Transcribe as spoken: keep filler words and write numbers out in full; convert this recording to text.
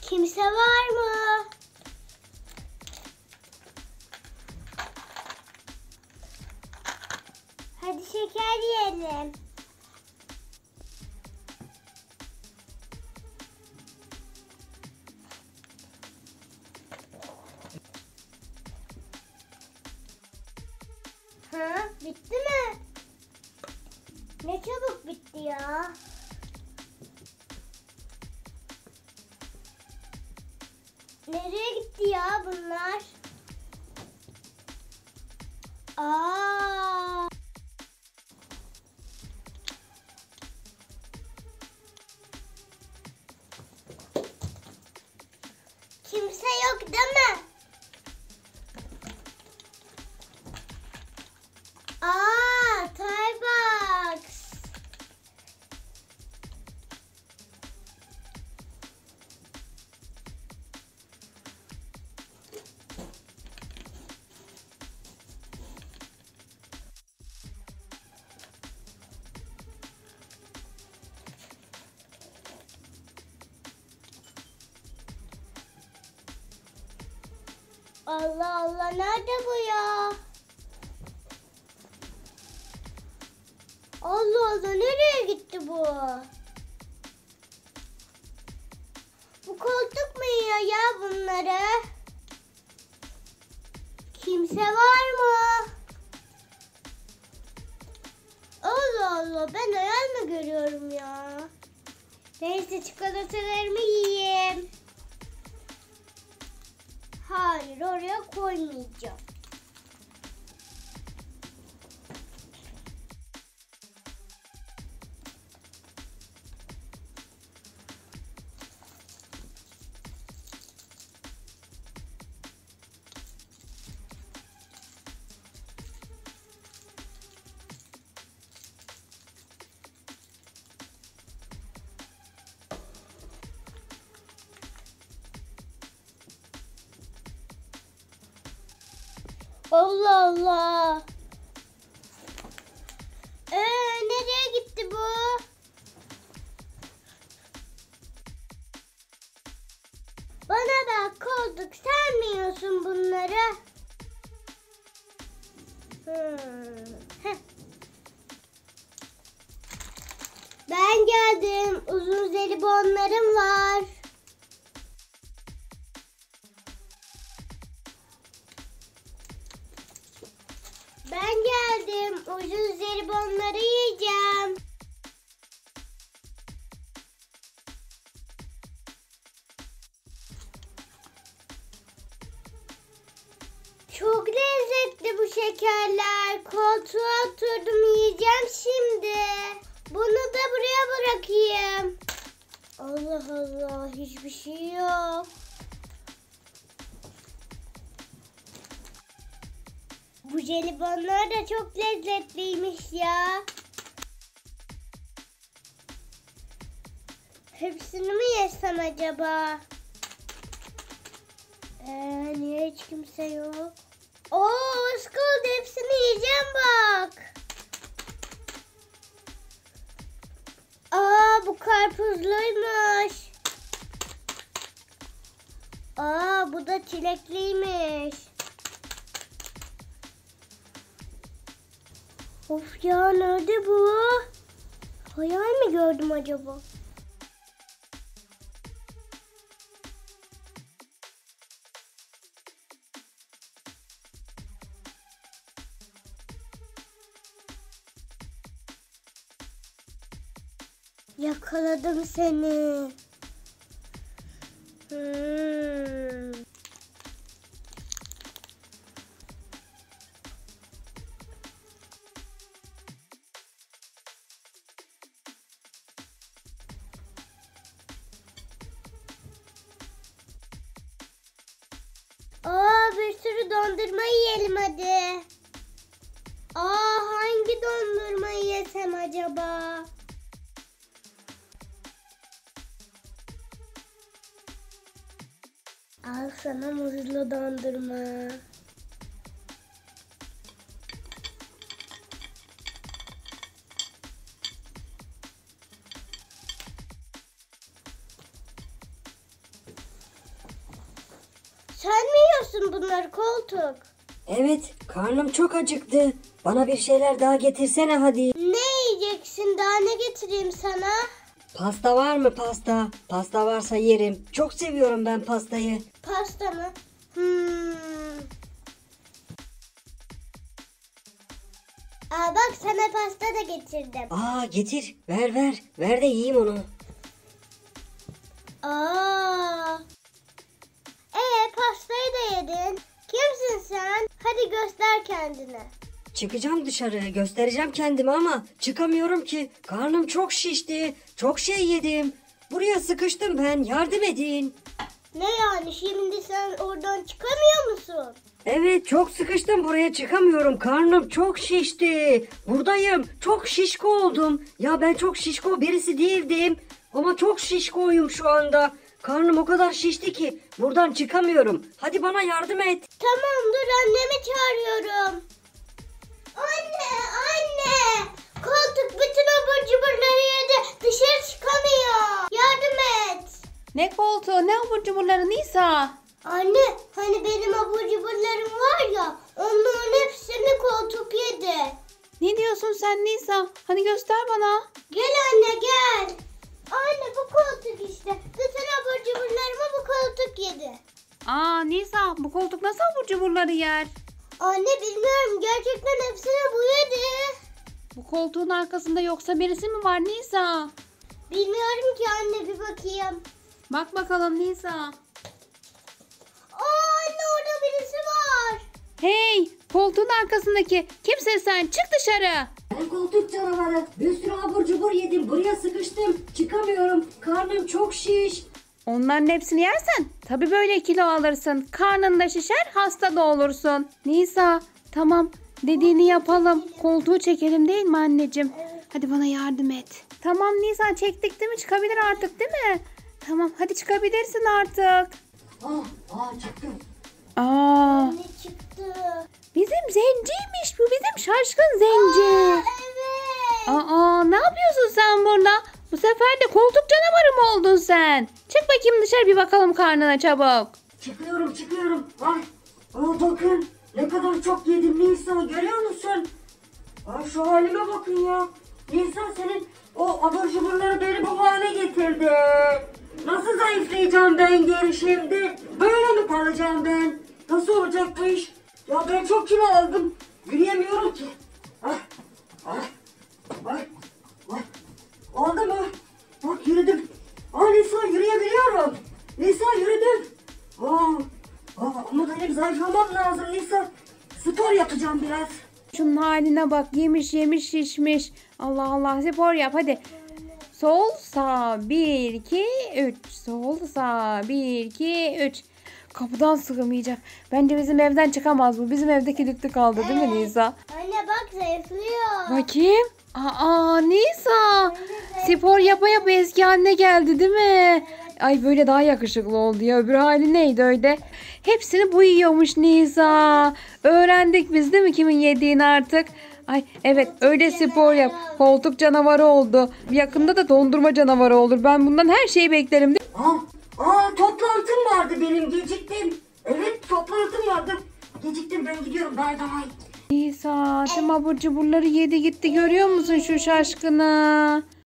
Kimse var mı? Hadi şeker yiyelim. Ha, bitti mi? Ne çabuk bitti ya. Nereye gitti ya bunlar? Aa! Kimse yok değil mi? Aa, Starbucks. Allah Allah, nerede bu ya? Allah Allah, nereye gitti bu? Bu koltuk mu yiyor ya bunları? Kimse var mı? Allah Allah, ben hayal mi görüyorum ya? Neyse, çikolatalarımı yiyeyim. Hayır, oraya koymayacağım. Allah Allah. Ee, nereye gitti bu? Bana bak koltuk, sen mi yiyorsun bunları? Hmm. Heh. Ben geldim. Uzun jelibonlarım var. Ben geldim. Ucuz jelibonları yiyeceğim. Çok lezzetli bu şekerler. Koltuğa oturdum, yiyeceğim şimdi. Bunu da buraya bırakayım. Allah Allah, hiçbir şey yok. Bu jelibonlar da çok lezzetliymiş ya. Hepsini mi yesem acaba? Ee, niye hiç kimse yok? Oo, Oscar, hepsini yiyeceğim bak. Aa, bu karpuzluymuş. Aa, bu da çilekliymiş. Of ya, nerede bu? Hayal mi gördüm acaba? Yakaladım seni. Hmm. Aa, bir sürü dondurma yiyelim hadi. Aa, hangi dondurmayı yesem acaba? Al sana muzlu dondurma. Sen mi yiyorsun bunları Koltuk? Evet, karnım çok acıktı. Bana bir şeyler daha getirsene hadi. Ne yiyeceksin? Daha ne getireyim sana? Pasta var mı pasta? Pasta varsa yerim. Çok seviyorum ben pastayı. Pasta mı? Hmm. Aa bak sana pasta da getirdim. Aa getir, ver ver. Ver de yiyeyim onu. Aa. Ee pastayı da yedin. Kimsin sen? Hadi göster kendini. Çıkacağım dışarı, göstereceğim kendimi ama çıkamıyorum ki. Karnım çok şişti. Çok şey yedim. Buraya sıkıştım ben. Yardım edin. Ne yani şimdi sen oradan çıkamıyor musun? Evet, çok sıkıştım, buraya çıkamıyorum. Karnım çok şişti. Buradayım. Çok şişko oldum. Ya ben çok şişko birisi değildim. Ama çok şişkoyum şu anda. Karnım o kadar şişti ki buradan çıkamıyorum. Hadi bana yardım et. Tamam dur annemi çağırıyorum. Anne anne. Koltuk bütün abur cuburları yedi. Dışarı çıkamıyor. Yardım et. Ne koltuğu, ne abur cuburları Nisa? Anne hani benim abur cuburlarım var ya. Onların hepsini koltuk yedi. Ne diyorsun sen Nisa? Hani göster bana. Gel anne gel. Anne bu koltuk işte. Bütün abur cuburlarımı bu koltuk yedi. Aa Nisa, bu koltuk nasıl abur cuburları yer? Anne bilmiyorum gerçekten hepsini bu yedi. Bu koltuğun arkasında yoksa birisi mi var Nisa? Bilmiyorum ki anne bir bakayım. Bak bakalım Nisa. Aa anne orada birisi var. Hey, koltuğun arkasındaki kimsin sen? Çık dışarı. Ben koltuk canavarı. Bir sürü abur cubur yedim. Buraya sıkıştım. Çıkamıyorum. Karnım çok şiş. Onların hepsini yersen tabii böyle kilo alırsın. Karnın da şişer, hasta da olursun. Nisa, tamam dediğini yapalım. Koltuğu çekelim değil mi anneciğim? Hadi bana yardım et. Tamam Nisa, çektik değil mi? Çıkabilir artık değil mi? Tamam, hadi çıkabilirsin artık. Ah, ah çıktım. Aa, Ne çıktı? bizim zenciymiş bu, bizim şaşkın zenci. Aa, evet. Aa, ne yapıyorsun sen burada? Bu sefer de koltuk canavarı mı oldun sen? Çık bakayım dışarı, bir bakalım karnına çabuk. Çıkıyorum çıkıyorum. Ay, aa, bakın ne kadar çok yedim Nisa, görüyor musun? Ay, şu halime bakın ya. Nisa senin o abur cuburları beni bu hale getirdi. Nasıl zayıflayacağım ben geri şimdi? Böyle mi kalacağım ben? Nasıl olacak bu iş? Ya ben çok kilo aldım. Yürüyemiyorum ki. Ay, ay, ay, ay. Oldu mu? Bak yürüdüm. Aa Nisa yürüyebiliyorum. Nisa yürüdüm. Aa, aa, ama benim zayıflamam lazım Nisa. Spor yapacağım biraz. Şunun haline bak, yemiş yemiş şişmiş. Allah Allah, spor yap hadi. Sol sağ bir iki üç. Sol sağ bir iki üç. Kapıdan sığmayacak. Bence bizim evden çıkamaz bu. Bizim evde kilitli kaldı değil mi Nisa? Anne bak zayıflıyor. Bakayım. Aa Nisa. Spor yapa yapa eski haline geldi değil mi? Ay böyle daha yakışıklı oldu ya. Öbür hali neydi öyle? Hepsini bu yiyormuş Nisa. Öğrendik biz değil mi kimin yediğini artık? Ay evet, öyle spor yap. Koltuk canavarı oldu. Yakında da dondurma canavarı olur. Ben bundan her şeyi beklerim. Aa, aa toplantım vardı benim, geciktim. Evet toplantım vardı. Geciktim, ben gidiyorum, bay bay. Nisa tüm abur cuburları yedi gitti, görüyor musun şu şaşkını?